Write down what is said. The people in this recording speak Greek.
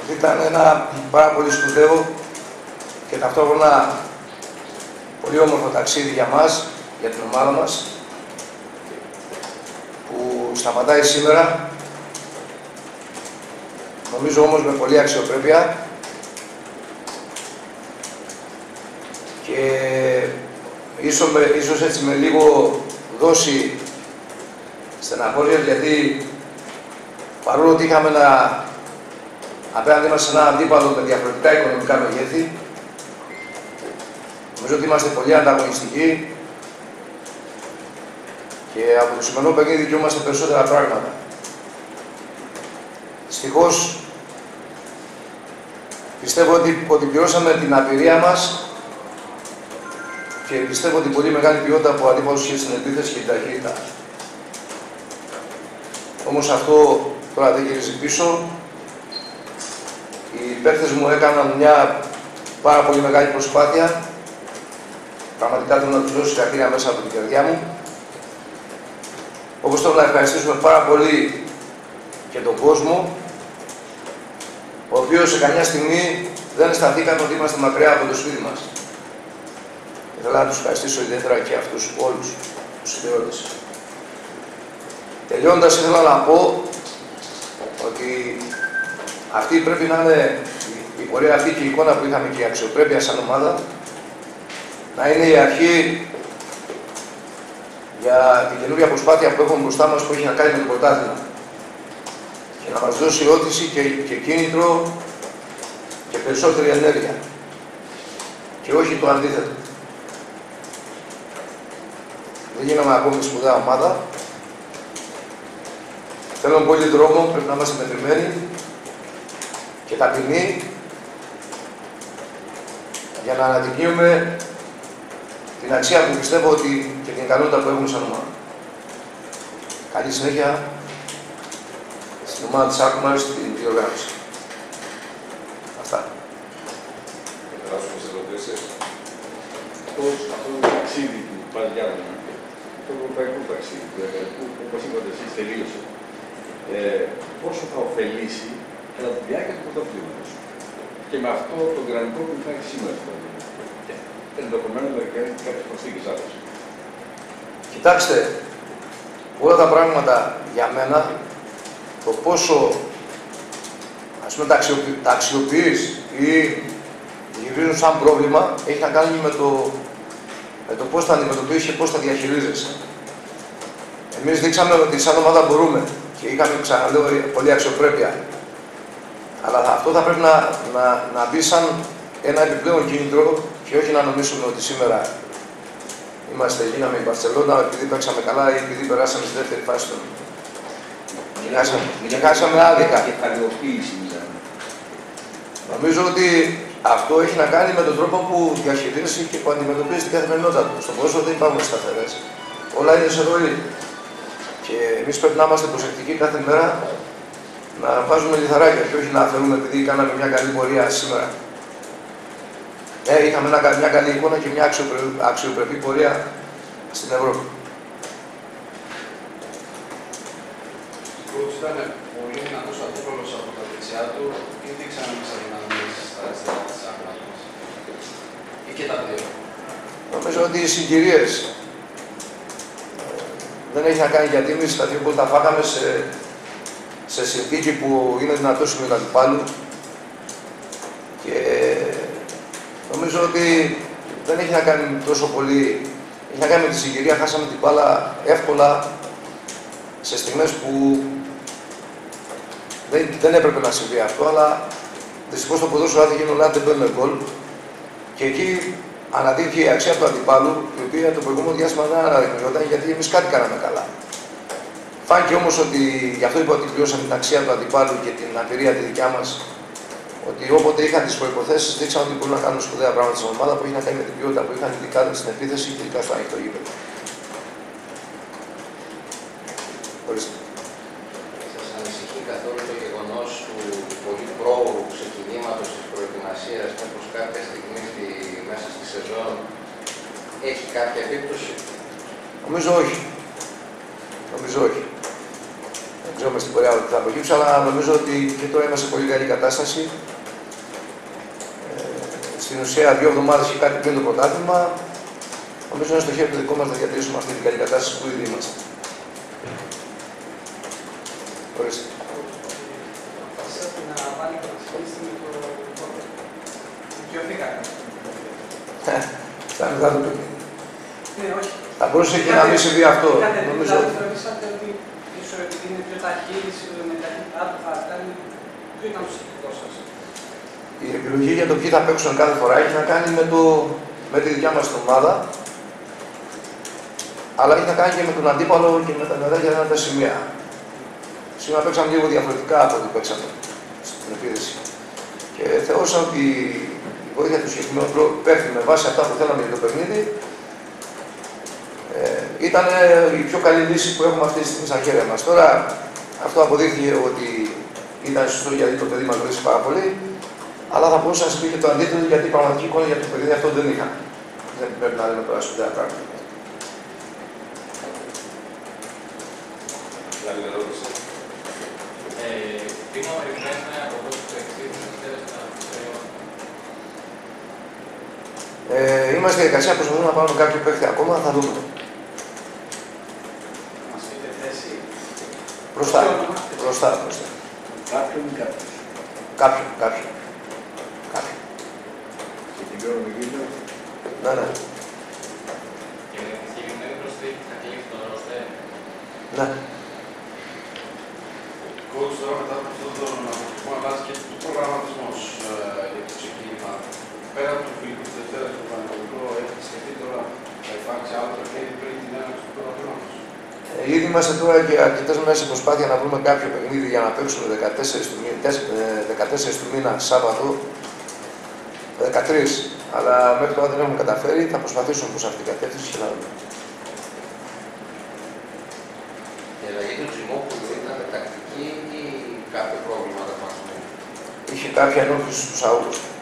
Ήταν ένα πάρα πολύ σπουδαίο και ταυτόχρονα πολύ όμορφο ταξίδι για μας, για την ομάδα μας, που σταματάει σήμερα, νομίζω όμως με πολλή αξιοπρέπεια και ίσως έτσι με λίγο δόση στεναχώρια, γιατί παρόλο ότι είχαμε απέναντι μας ένα αντίπαλο με διαφορετικά οικονομικά μεγέθη, νομίζω ότι είμαστε πολύ ανταγωνιστικοί και από το σημερινό παιχνίδι δικαιούμαστε περισσότερα πράγματα. Δυστυχώς, πιστεύω ότι πληρώσαμε την απειρία μας και πιστεύω ότι πολύ μεγάλη ποιότητα που ο αντίπαλος είχε στην επίθεση και την ταχύτητα. Όμως αυτό τώρα δεν γυρίζει πίσω. Οι παίκτες μου έκαναν μια πάρα πολύ μεγάλη προσπάθεια. Πραγματικά θέλω να τους δώσω συγχαρητήρια μέσα από την καρδιά μου. Όπως θέλω να ευχαριστήσουμε πάρα πολύ και τον κόσμο, ο οποίος σε καμιά στιγμή δεν αισθανθήκαν ότι είμαστε μακριά από το σπίτι μας. Θέλω να τους ευχαριστήσω ιδιαίτερα και αυτούς όλους τους συμπαιώτες. Τελειώντας, ήθελα να πω ότι αυτή πρέπει να είναι η πορεία αυτή και η εικόνα που είχαμε και η αξιοπρέπεια σαν ομάδα, να είναι η αρχή για την καινούργια προσπάθεια που έχουμε μπροστά μας, που έχει να κάνει με το πρωτάθλημα. Και να μας δώσει όθηση και κίνητρο και περισσότερη ενέργεια. Και όχι το αντίθετο. Δεν γίναμε ακόμη σπουδαία ομάδα. Θέλουμε πολύ δρόμο, πρέπει να είμαστε μετρημένοι και ταπεινοί για να αναδεικνύουμε την αξία που πιστεύω ότι και την ικανότητα που έχουμε σαν ομάδα. Καλή συνέχεια στην ομάδα της Άκουμαρης στην διοργάνωση. Αυτά. Θα περάσουμε σε ερωτήσεις. Αυτό το ταξίδι του Παλιάνου, το ευρωπαϊκό ταξίδι, που όπως είπατε εσείς τελείωσε, πόσο θα ωφελήσει κατά τη διάρκεια του πρωταθλήματος και με αυτό το γραμμικό που υπάρχει σήμερα στο και ενδεχομένως να κάνει κάποιες προσθήκες άλλες. Κοιτάξτε, όλα τα πράγματα για μένα, το πόσο ας πούμε τα αξιοποιείς ή γυρίζουν σαν πρόβλημα, έχει να κάνει με το πώς τα αντιμετωπίζεις και πώς τα διαχειρίζεσαι. Εμείς δείξαμε ότι σαν ομάδα μπορούμε και είχαμε, ξαναλέω, πολύ αξιοπρέπεια. Αλλά αυτό θα πρέπει να μπει σαν ένα επιπλέον κίνητρο και όχι να νομίσουμε ότι σήμερα γίναμε η Μπαρσελόνα επειδή παίξαμε καλά ή επειδή περάσαμε στη δεύτερη φάση του. Και χάσαμε άδικα. Νομίζω ότι αυτό έχει να κάνει με τον τρόπο που διαχειρίζεσαι και που αντιμετωπίζει την καθημερινότητα του. Στο ποδόσφαιρο δεν υπάρχουν σταθερές. Όλα είναι σε ροή. Και εμείς πρέπει να είμαστε προσεκτικοί κάθε μέρα να βάζουμε λιθαράκια και όχι να αφαιρούμε επειδή κάναμε μια καλή πορεία σήμερα. Είχαμε μια καλή εικόνα και μια αξιοπρεπή πορεία στην Ευρώπη. Ήταν πολύ δυνατός αντίπαλος από τα δεξιά του ή δείξαμε μέσα δυναμίες στα αριστερά της άκρας μας. Ή και τα δύο. Νομίζω ότι οι συγκυρίες δεν έχει να κάνει, γιατί εμείς τα δύο γκολ τα φάγαμε σε συνθήκη που είναι δυνατός με τον αντιπάλου και νομίζω ότι δεν έχει να κάνει τόσο πολύ, έχει να κάνει με τη συγκυρία, χάσαμε την μπάλα εύκολα σε στιγμές που δεν έπρεπε να συμβεί αυτό, αλλά δυστυχώς το ποδόσφαιρο άδει γίνουν δεν παίρνουν γκολ και εκεί αναδείχθηκε η αξία του αντιπάλου, η οποία το προηγούμενο διάστημα δεν αναδεικνύονταν, γιατί εμείς κάτι κάναμε καλά. Φάνηκε όμως ότι, γι' αυτό είπα ότι πληρώσαμε την αξία του αντιπάλου και την απειρία τη δικιά μας, ότι όποτε είχαν τις προϋποθέσεις δείξαν ότι μπορούν να κάνουν σπουδαία πράγματα στην ομάδα που είχε να κάνει με την ποιότητα που είχαν, ειδικά στην επίθεση και ειδικά στο ανοιχτό γήπεδο. Ορίστε. Σας ανησυχεί καθόλου το γεγονός του πολύ πρόωρου ξεκινήματος της προετοιμασίας, μήπως κάποια στιγμή μέσα στη σεζόν έχει κάποια επίπτωση? Νομίζω όχι. Νομίζω όχι. Δεν ξέρουμε στην πορεία ότι θα προκύψει, αλλά νομίζω ότι και τώρα είμαστε σε πολύ καλή κατάσταση. Στην ουσία, 2 εβδομάδες και κάτι πριν το πρωτάθλημα, νομίζω είναι στο χέρι του δικό μας να διατηρήσουμε αυτή την καλή κατάσταση που ήδη είμαστε. Ορίστε. Να βάλει το σχέση με το δικαιωθήκατε. Θα είναι μετά το παιχνίδι. Ναι, όχι. Θα μπορούσε και να μην συμβεί αυτό. Νομίζω ότι θεωρήσατε ότι ίσως επειδή είναι πιο ταχύς, με ταχύτητά του θα κάνει. Ποιο ήταν το σκεπτικό σας? η επιλογή για το ποιοι θα παίξουν κάθε φορά έχει να κάνει με τη δικιά μας ομάδα, αλλά έχει να κάνει και με τον αντίπαλο και με τα μετάδια για τα σημεία. Σήμερα παίξαμε λίγο διαφορετικά από ό,τι παίξαμε στην επίδεση. Και θεώρησα ότι η βοήθεια του συγκεκριμένου παίχτη με βάση αυτά που θέλαμε για το παιχνίδι ήταν η πιο καλή λύση που έχουμε αυτή τη στιγμή στα χέρια μας. Τώρα αυτό αποδείχθηκε ότι ήταν σωστό γιατί το παιδί μας βοήθησε πάρα πολύ, αλλά θα μπορούσα να συμβεί και το αντίθετο γιατί η πραγματική εικόνα για το παιδί αυτό δεν είχα. Δεν πρέπει να λέμε τώρα σπουδαία πράγματα. Άλλη ερώτηση. Τι να περιμένουμε από εδώ του εξήγησης στα εξωτερικά? Είμαστε στη διαδικασία, προσπαθούμε να πάρουμε κάποιο παίχτη ακόμα, θα δούμε. Μας πείτε θέση. Μπροστά. Κάποιον ή κάποιος? Κάποιον. Και την ώρα με γύρω. Ναι. Και με τη συγκεκριμένη προσθήκη θα κλείσει το ροστέρ. Ναι. Coach, τώρα μετά από αυτόν τον αποκλεισμό αλλάζει και το προγραμματισμός για το ξεκίνημα. Πέρα από το φιλικό της Δευτέρας του Πανεπιστημίου, έχετε σκεφτεί τώρα θα υπάρξει άλλο παιχνίδι πριν την έναρξη του προγραμματισμού? Ήδη είμαστε τώρα και αρκετές μέρες σε προσπάθεια να βρούμε κάποιο παιχνίδι για να παίξουμε 14 του μήνα Σάββατο, 13. Αλλά μέχρι τώρα δεν έχουμε καταφέρει. Θα προσπαθήσουμε προς αυτήν την κατεύθυνση και να δούμε. Η αλλαγή του Τζιμόπουλου ήταν τακτική ή κάποιο πρόβλημα δεν μας? Είχε κάποια ενόχληση στους αούλους.